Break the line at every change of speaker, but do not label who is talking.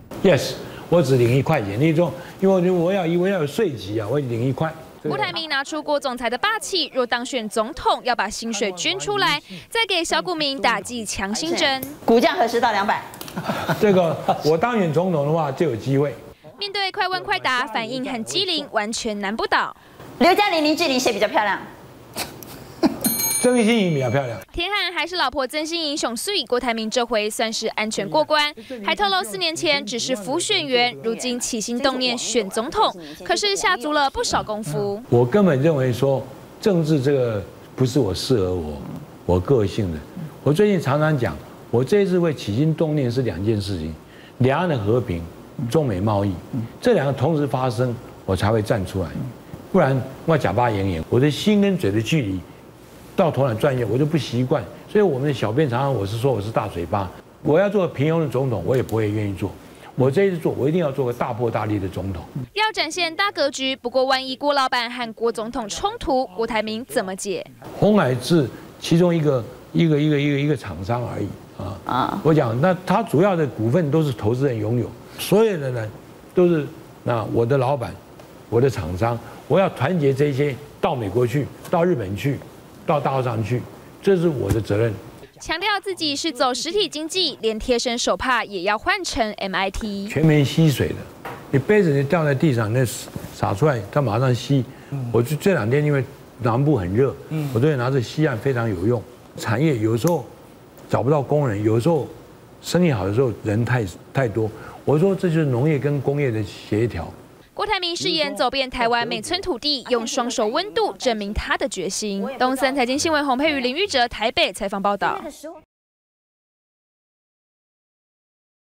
Yes， 我只领1块钱，那种，因为我要有税级啊，我领1块。
郭台铭拿出郭总裁的霸气，若当选总统，要把薪水捐出来，再给小股民打剂强心针。
股价何时到200？
这个我当选总统的话就有机会。
面对快问快答，反应很机灵，完全难不倒。
刘嘉玲、林志玲谁比较漂亮？
曾心怡比较漂亮。
田汉还是老婆曾心怡熊碎，郭台铭这回算是安全过关，还透露4年前只是辅选员，如今起心动念选总统，可是下足了不少功夫。
我根本认为说政治这个不是我适合我个性的。我最近常常讲，我这一次会起心动念是2件事情：两岸的和平、中美贸易，这2个同时发生，我才会站出来。不然我假巴演演，我的心跟嘴的距离。 到头来转悠，我就不习惯，所以我们的小编常常我是说我是大嘴巴，我要做平庸的总统，我也不会愿意做。我这一次做，我一定要做个大破大立的总统，
要展现大格局。不过，万一郭老板和郭总统冲突，郭台铭怎么解？
鸿海是其中一个厂商而已啊。我讲，那他主要的股份都是投资人拥有，所有的呢都是我的老板，我的厂商，我要团结这些到美国去，到日本去。 到大陆上去，这是我的责任。
强调自己是走实体经济，连贴身手帕也要换成 MIT。
全面吸水的，你杯子你掉在地上，那洒出来，它马上吸。我就这2天因为南部很热，我都会拿着吸案非常有用。产业有时候找不到工人，有时候生意好的时候人太多。我说这就是农业跟工业的协调。
郭台铭誓言走遍台湾每寸土地，用双手温度证明他的决心。东森财经新闻洪佩瑜、林玉哲台北采访报道。